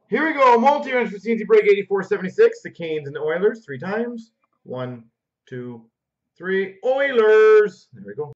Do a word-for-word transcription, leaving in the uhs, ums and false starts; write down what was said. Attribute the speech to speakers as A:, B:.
A: Here we go. Multi-range for C and C break eighty-four seventy-six. The Canes and the Oilers three times. One, two, three. Oilers. There we go.